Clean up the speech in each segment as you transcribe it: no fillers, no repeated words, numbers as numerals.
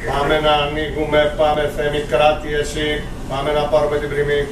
Πάμε να ανοίγουμε, πάμε Θέμη, κράτη εσύ. Πάμε να πάρουμε την πριμή.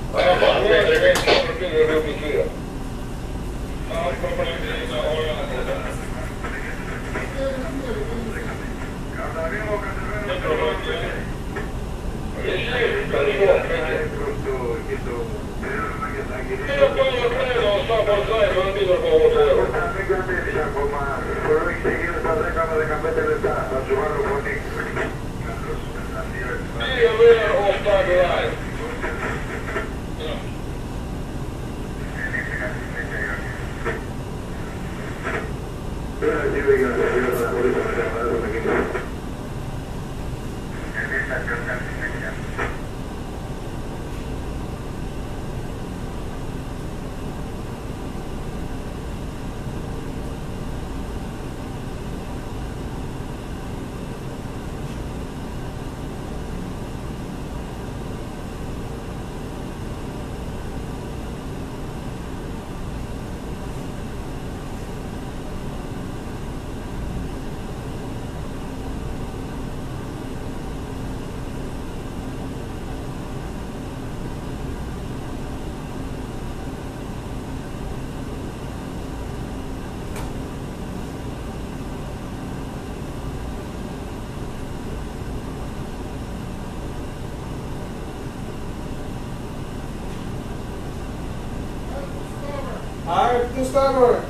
To starboard.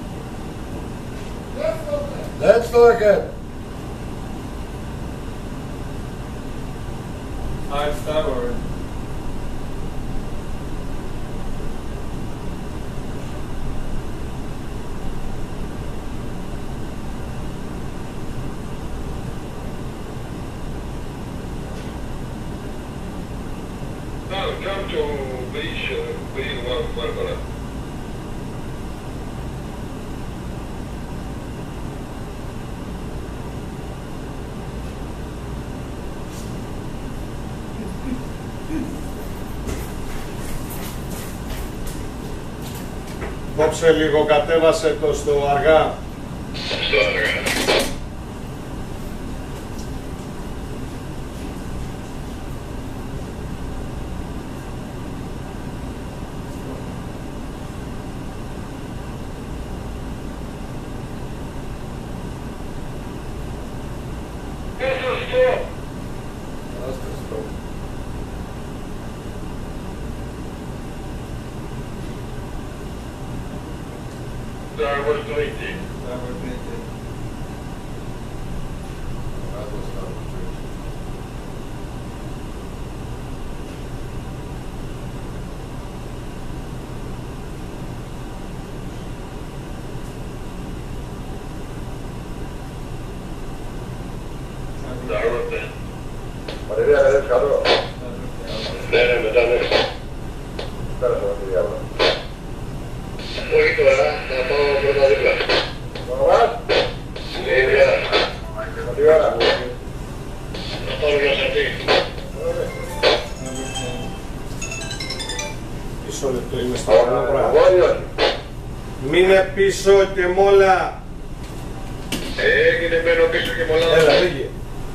Let's look at. Hard starboard. Now come to beach, B1 Barbara. Κόψε λίγο, κατέβασε το στο αργά. Στο αργά. Starboard 20. Starboard 20. That was starboard 20. Starboard 10. Μαριδία, καλές κάτω. Ναι, ναι, μετά ναι. Πέρασε Μαριδία. Όχι τώρα, θα πάω πρώτα δίπλα. Μαρμάς. Δίπλα. Καλή ώρα. Θα πάρω ένα σαρτί. Μισό λεπτό, είμαι στο άλλο πράγμα. Βόρειος. Μείνε πίσω και μόλα. Έγινε μπαίνω πίσω και πολλά. Έλα, λίγη.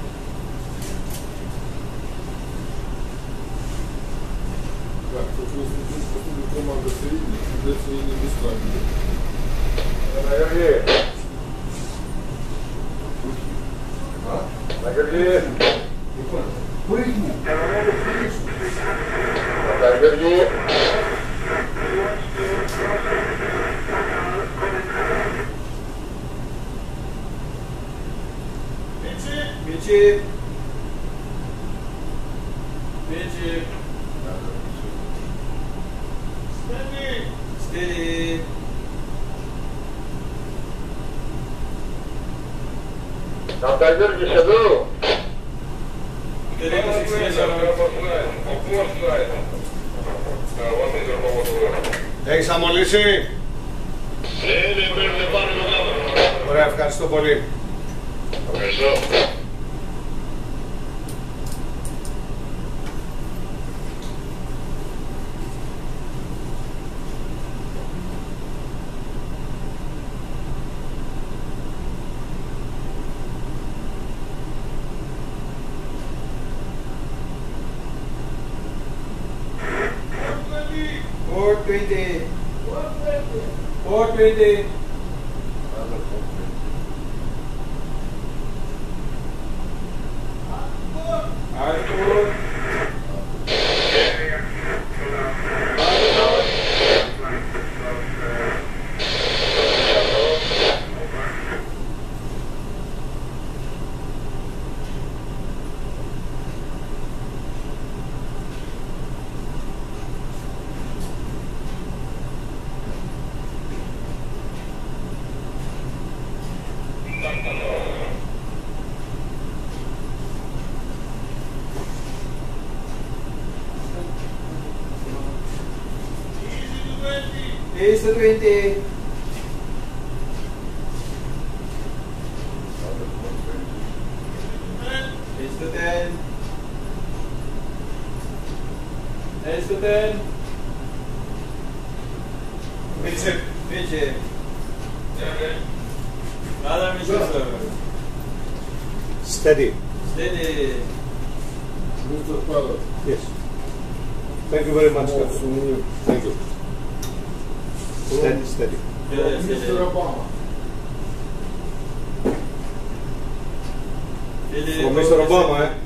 Так, тут у нас здесь какую-то команду соединить, для своими местами. Нагорди. А? Нагорди. Прыгни. Нагорди. Бичи. Бичи. Steady. Там дойдешь εδώ. Έχεις αμολύσει? Ναι, παίρνετε πάνω το κάτω. Ωραία, ευχαριστώ πολύ. Ευχαριστώ. 420. 420. Arthur. Ace to 20. Ace to 10. Ace to 10. Midship. Midship. Another midship, sir. Steady. Steady. Mr. Pilot. Yes. Thank you very much, More Captain. souvenir. Thank you. Steady, steady. Yes, Mr. steady. Obama. Steady. From Mr. Obama, eh?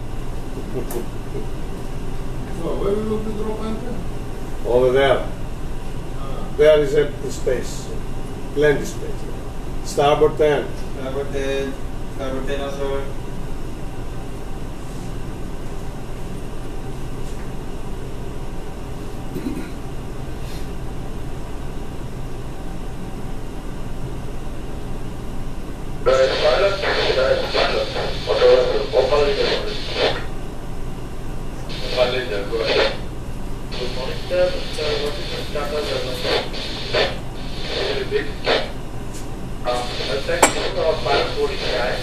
So, where will be drop anchor? Over there. Ah, There is empty space. Plenty space. Starboard 10. Starboard 10. Starboard 10 also. Pilot. Operator, go ahead. Good morning, sir. Sir, what is the status of the very big? Thank you for our pilot boarding time.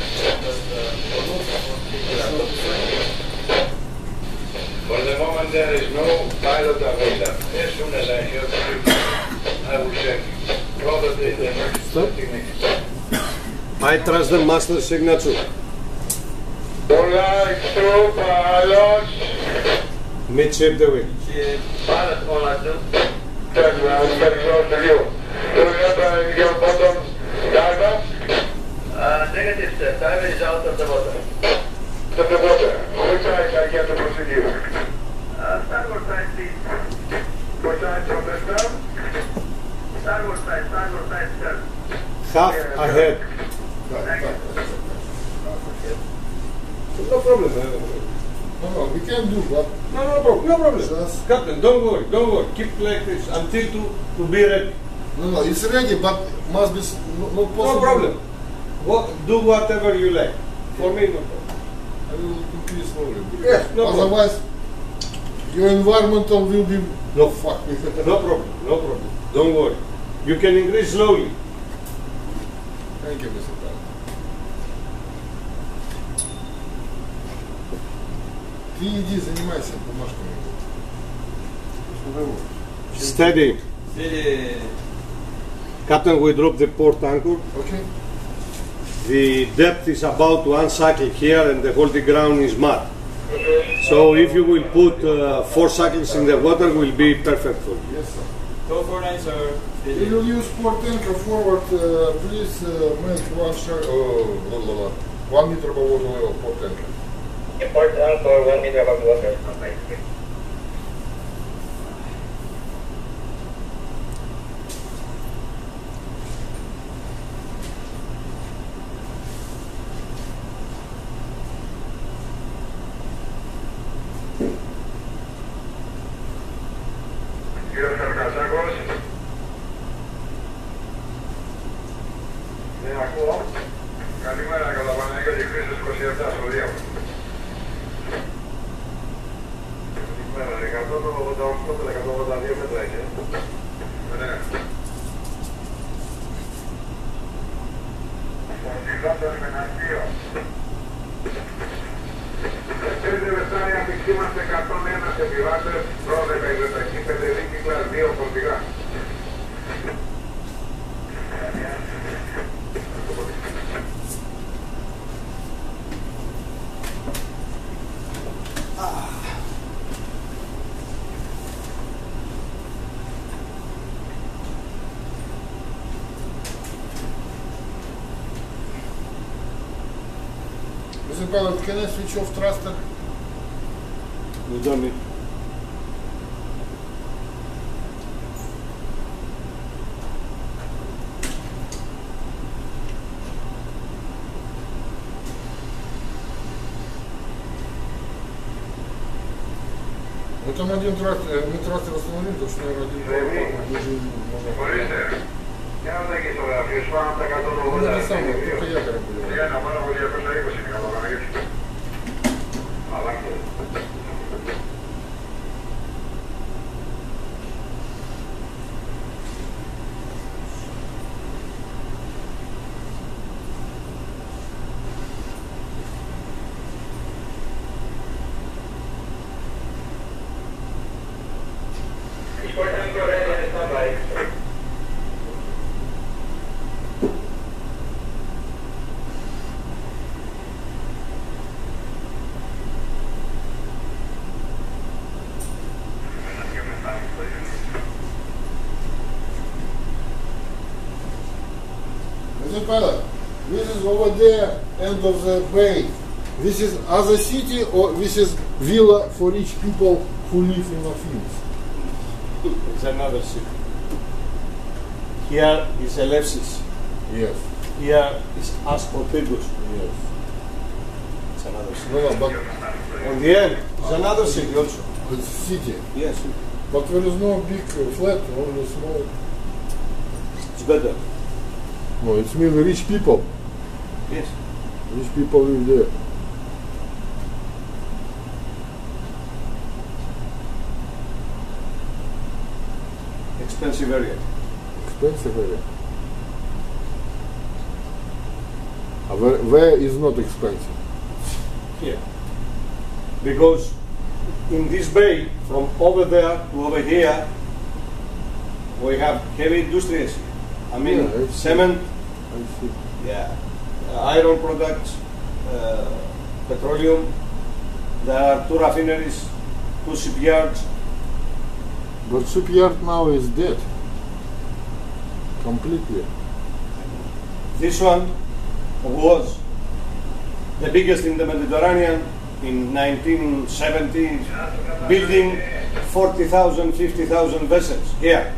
For the moment, there is no pilot available. As soon as I hear the signal, I will check. Probably in the next 30 minutes. I trust the master signature. Alright, two pilots. Midship the wing. Midship. Pilot, all I do. Turn around, very close to you. Do you have your bottom diver? Negative, sir. Diver is out of the water. Out of the water. Which side I get to proceed? Starboard side, please. Which side from the stern? Starboard side, sir. Half ahead. No problem. no, we can do, but No problem. No problem. Just- Captain, don't worry. Don't worry. Keep like this until to be ready. no, it's ready, but must be not possible. No problem. Do whatever you like. For me, no problem. I will increase slowly. Yes, no problem. Otherwise, your environmental will be No. fuck. No problem. No problem. Don't worry. You can increase slowly. Thank you, Mr. Pilot. Ты иди, занимайся бумажками. Steady. Steady. Captain, we drop the port anchor. Okay. The depth is about 1 cycle here and the holding ground is mud. So if you will put 4 cycles in the water, will be perfect for you. Yes, sir. 249, sir. We Steady. will use port anchor forward. Please make 1 meter above water level port anchor. Port anchor 1 meter above water. Okay. Κύριος Καρκασάκος. Ναι, ακούω. Καλημέρα, Καλαπαναγιώτη και Χρήστος 27 στο διάβολο. Καλημέρα, 188 με 182 μέτρα έχει. Ωραία. Ο Σιλάτος με ναυτίο. Σε 5 λεπτάρια είμαστε 101 επιβάτες, 12 υδροταχή, 5 δίκυκλα, 2 φορτηγά. Mr. Pilot, can I switch off thruster? You don't need. Ну там один трастер, мы трастер остановили, потому что, наверное, один Μπορείτε. Για να δείτε στο γραφείο σου, αν τα 180. Ну, это самое, только я корабля. Για να πάρω από 220 είναι καλό να γύρω. Αλλάξτε. Mr. Pilot, this is over there, end of the bay. This is other city or this is villa for rich people who live in Athens? It's another city. Here is Elefsis. Yes, Here is Aspotidus. yes. It's another city. No, but On the end, it's another city also. it's city. Yes, But there is no big flat, only small. it's better. No, it's really rich people. Yes. Rich people live there. Expensive area. Expensive area. Where is not expensive? Here. Because in this bay, from over there to over here, we have heavy industries. I mean, Yeah, I see. cement, I see. yeah, iron products, petroleum. There are 2 refineries, 2 shipyards. But shipyard now is dead. Completely. This one was the biggest in the Mediterranean in 1970, building 40,000, 50,000 vessels here.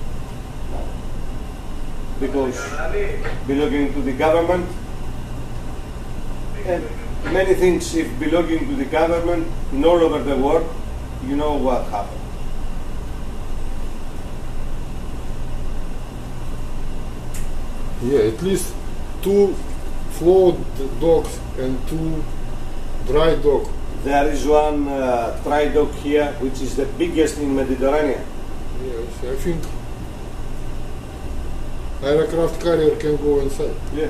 Because belonging to the government, and many things if belonging to the government in all over the world, you know what happened. Yeah, at least 2 float docks and 2 dry dock. There is one dry dock here, which is the biggest in Mediterranean. Yes, I think aircraft carrier can go inside. Yeah.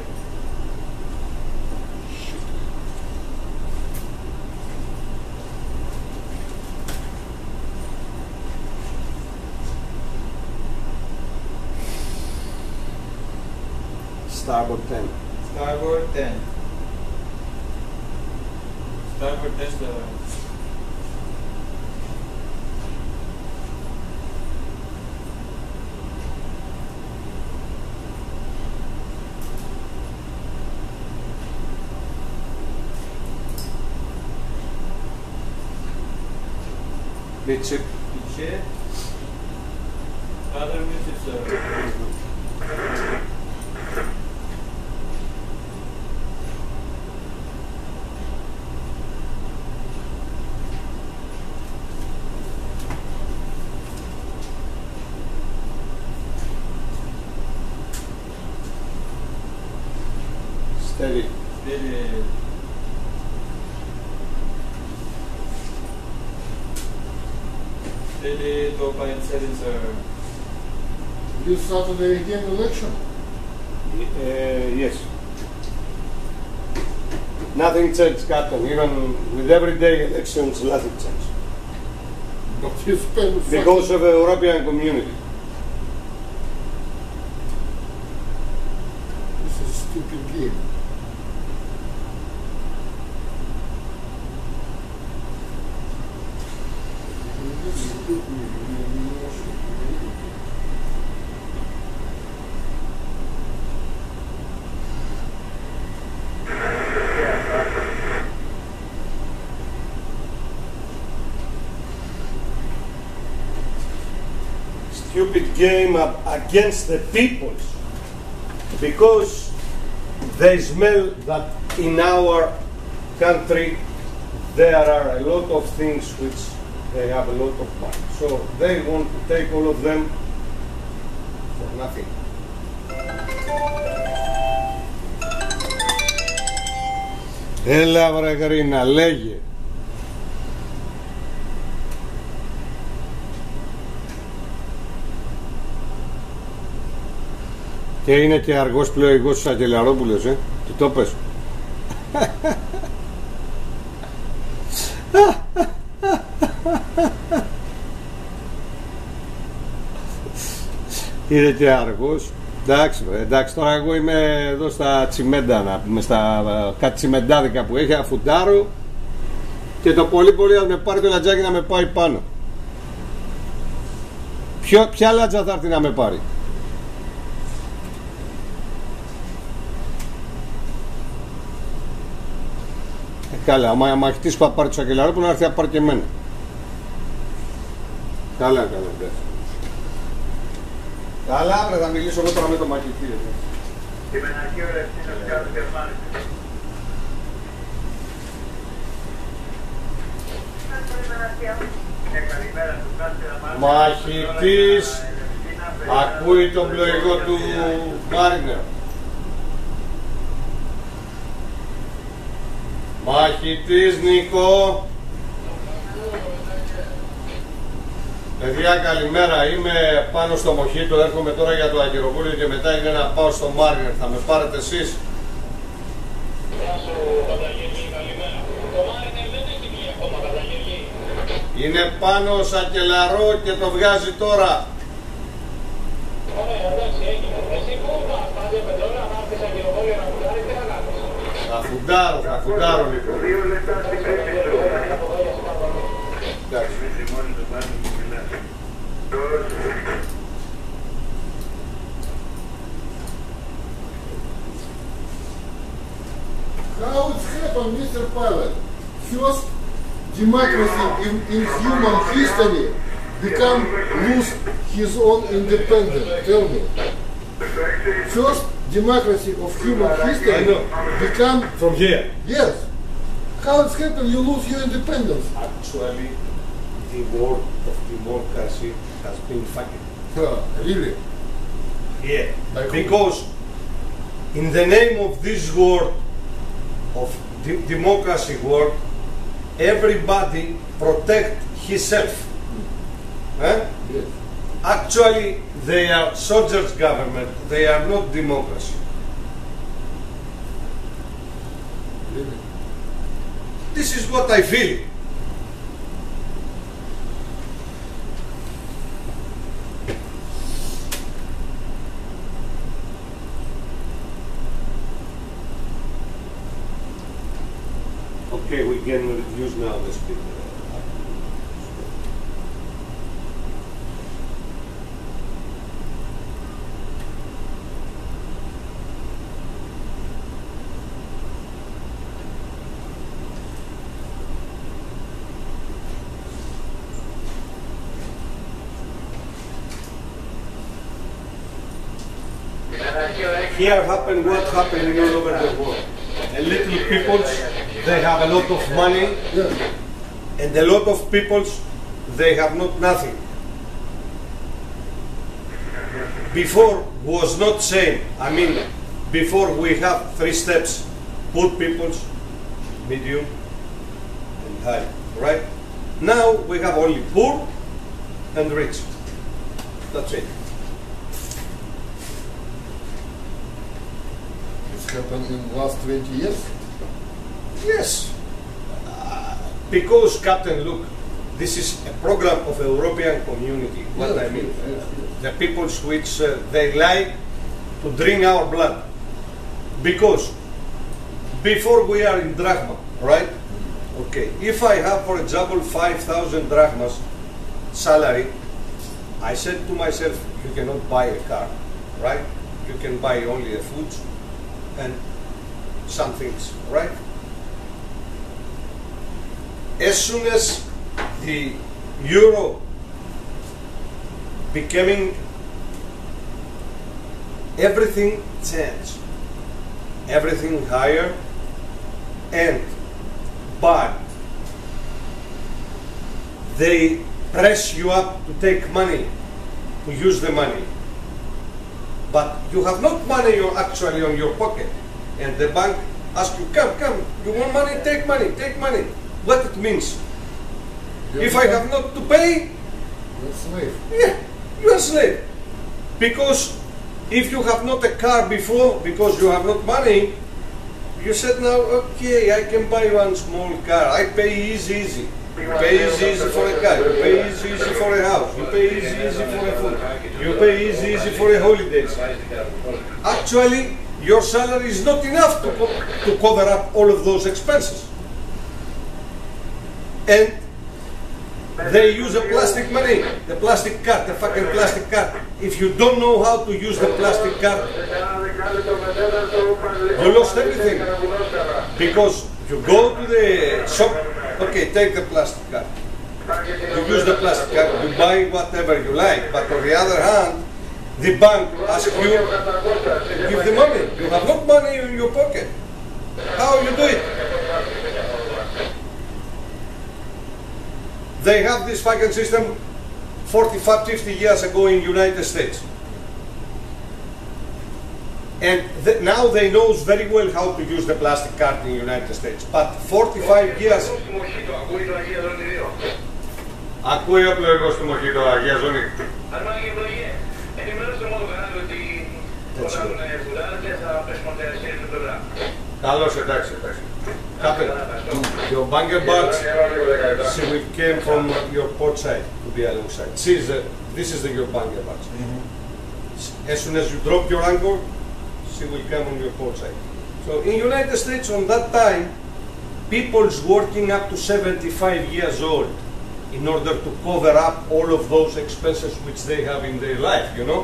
Starboard 10. Starboard 10. Starboard 10 sir. Big ship. Pichet. Other music sir. Steady. Steady. Steady 2.7 sir. This Saturday again election. Yes. Nothing changed, Captain. Even with every day elections, nothing changed. But you spend Because of the European community. This is a stupid game. stupid game against the peoples, because they smell that in our country there are a lot of things which they have a lot of money. So they want to take all of them for nothing. Έλα βρε Γρίνα, λέγε. Και είναι και αργός πλοηγός του Σακελαρόπουλος, τι το πες. Είναι και αργός. Εντάξει, τώρα εγώ είμαι εδώ στα τσιμέντα, να πούμε, στα κάτι τσιμεντάδικα που έχει, αφουντάρω και το πολύ πολύ να με πάρει το λατζάκι να με πάει πάνω. Ποια λάτζα θα έρθει να με πάρει? Καλά, άμα μαχητής που θα πάρει το Σακελαρόπουλο να έρθει να πάρει και εμένα. Καλά, εντάξει. Καλά, θα μιλήσω εγώ τώρα με το μαχητή. Μαχητής ακούει τον πλοηγό του Μάρινερ. Μαχητής Νίκο. Παιδιά, καλημέρα, είμαι πάνω στο Μοχίτο, έρχομαι τώρα για το Αγγεροπούλιο και μετά είναι να πάω στο Μάρινερ. Θα με πάρετε εσείς? Γεια σου Καταγγελή, καλημέρα. Το Μάρινερ δεν έχει βγει ακόμα, Καταγγελή. Είναι πάνω Σακελαρό και το βγάζει τώρα. Ωραία, εντάξει, έγινε. Εσύ πού πας, πάλι με τώρα, να έρθεις Αγγεροπούλιο να φουντάρεις, τι θα κάνεις? Θα φουντάρω λίγο. 2 λεπτά στην πέμπτη σου. Εντάξει. How it's happened, Mr. Pilot? First, democracy in human history become lose his own independence. Tell me. First, democracy of human history become From here. yes. How it's happened? You lose your independence. Actually, the word of democracy has been fucking. Really? Yeah. Like who? Because in the name of this word, of democracy word, everybody protect himself. Yes. Actually, they are soldiers' government. They are not democracy. Really? This is what I feel. Okay, we can reduce now the speed. Here happened what happened all over the world. A little peoples, they have a lot of money, Yes. and a lot of peoples, they have not nothing. Before was not same. I mean, before we have 3 steps: poor peoples, medium, and high. Right? Now we have only poor and rich. That's it. It's happened in the last 20 years. Yes. Because, Captain, look, this is a program of European community. What Yes, I mean, yes, yes, yes. the peoples which they like to drink our blood. Because before we are in drachma, right? Okay. If I have, for example, 5,000 drachmas salary, I said to myself, you cannot buy a car, right? You can buy only the foods and some things, right? As soon as the euro becoming everything changed, everything higher, and but they press you up to take money, to use the money, but you have not money actually on your pocket, and the bank asks you, come, you want money, take money. What it means? If I have not to pay, You're a slave. yeah, you are a slave. Because if you have not a car before, because you have not money, you said now, okay, I can buy one small car. I pay easy. You pay easy for a car. You pay easy for a house. You pay easy for a food. You pay easy for a holidays. Actually, your salary is not enough to cover up all of those expenses. And they use a plastic money, the plastic card, the fucking plastic card. If you don't know how to use the plastic card, you lost everything. Because you go to the shop, okay, take the plastic card. You use the plastic card, you buy whatever you like. But on the other hand, the bank asks you to give the money. You have not money in your pocket. How you do it? They have this fucking system 45, 50 years ago in United States. And now they know very well how to use the plastic card in United States. But 45 years... Ακούει ο πλοηγός του Μοχίτο, Αγία Ζώνη. Καλώς, εντάξει. Your bunker barge, she will came from your port side to the other side. This is your bunker barge. As soon as you drop your anchor, she will come on your port side. So in United States on that time, people's working up to 75 years old in order to cover up all of those expenses which they have in their life, you know.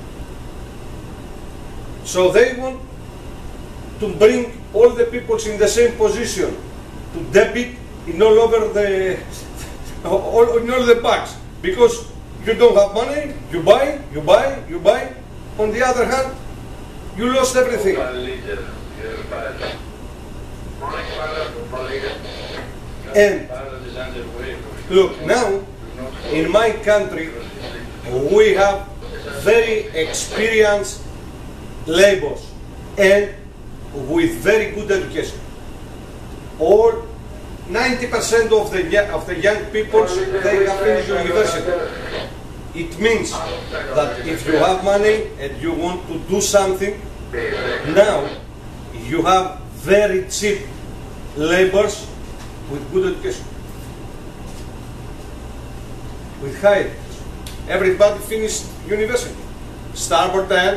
So they want to bring all the peoples in the same position, to debit in all over the in all the banks, because you don't have money, you buy. On the other hand, you lost everything. And look, now in my country we have very experienced laborers and with very good education. All 90% of the young people, they have finished university. It means that if you have money and you want to do something, now you have very cheap laborers with good education, with high education. Everybody finished university. Starboard 10.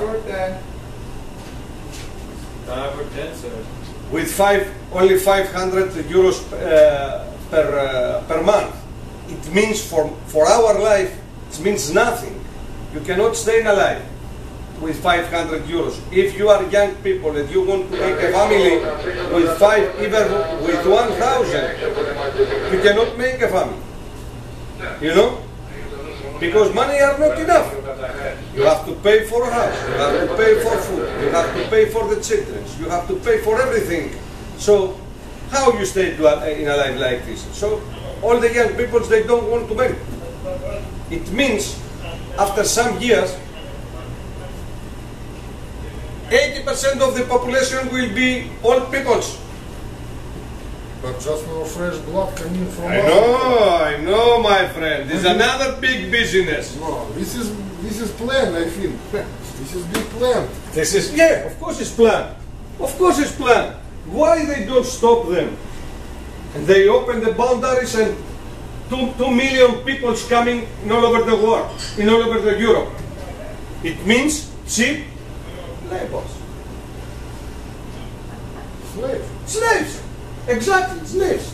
Sir. With only 500 euros per month. It means for our life, it means nothing. You cannot stay alive with 500 euros. If you are young people and you want to make a family with even with 1,000, you cannot make a family. You know? Because money are not enough. You have to pay for a house, you have to pay for food, you have to pay for the children, you have to pay for everything. So how you stay in a life like this? So all the young people, they don't want to marry. It means after some years 80% of the population will be old peoples. But just no fresh blood coming from I know, my friend. This is another big business. No, this is planned, I think. This is big plan. This is, yeah, of course it's planned. Of course it's planned. Why they don't stop them? And they open the boundaries and 2 million people coming in all over the world, in all over the Europe. It means cheap labors. Slaves. Exactly, slaves.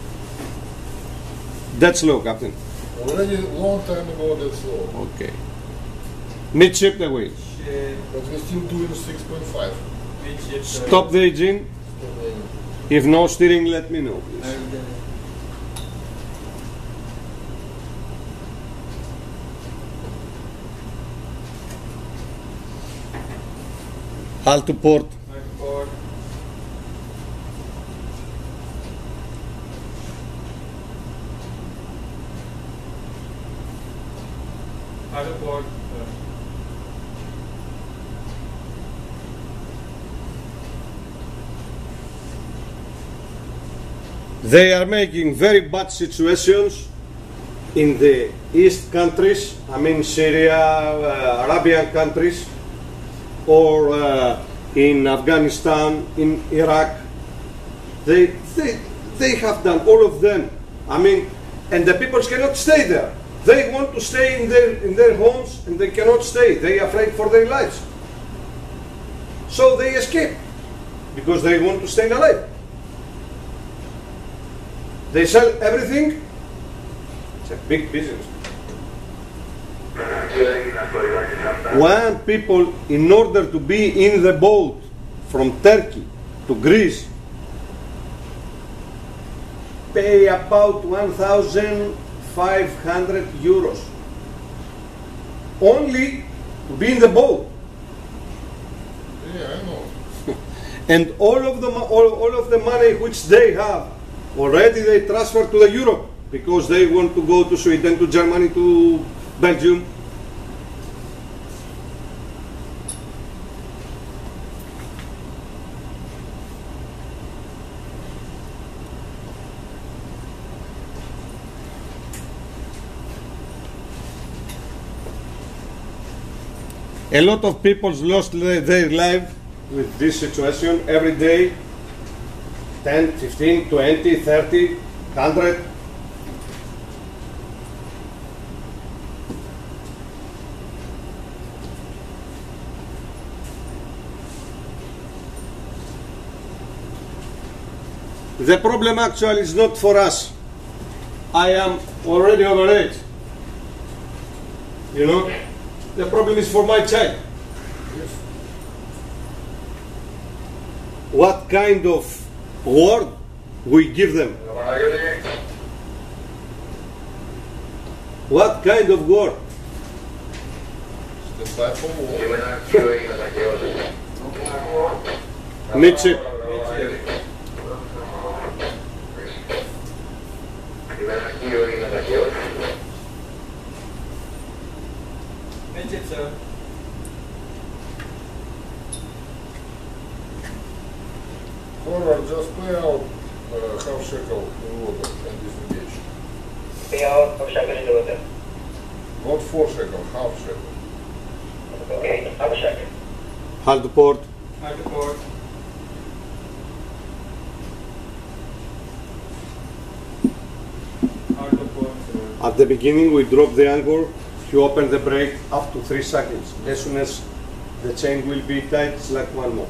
That's low, Captain. Already long time ago that's low. Okay. Midship the wheel. But we're still doing 6.5. Stop the engine. If no steering, let me know, please. Halt to port. Halt to port. Halt to port. They are making very bad situations in the East countries, I mean Syria, Arabian countries, or in Afghanistan, in Iraq. They have done all of them. I mean, and the people cannot stay there. They want to stay in their homes, and they cannot stay. They are afraid for their lives. So they escape because they want to stay alive. They sell everything. It's a big business. One people, in order to be in the boat from Turkey to Greece, pay about 1,500 euros. Only to be in the boat. Yeah, I know. And all of the money which they have, already they transfer to the Europe because they want to go to Sweden, to Germany, to Belgium. A lot of people lost their life with this situation every day. 10, 15, 20, 30, 100. The problem actually is not for us. I am already overage. You know? The problem is for my child. Yes. What kind of word we give them? What kind of word? The type of war. Midship. Midship, sir. Forward, just pay out half shekel in water and disengage. Pay out half shekel in the water. Not 4 shekel, half shekel. Okay, half shekel. Halt to port. Halt to port. Halt to port, sir. At the beginning we drop the anchor, you open the brake up to 3 seconds. As soon as the chain will be tight, it's like one more.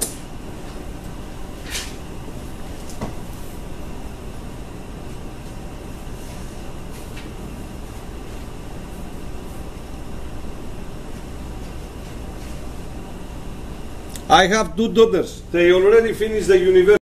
I have 2 daughters. They already finished the university.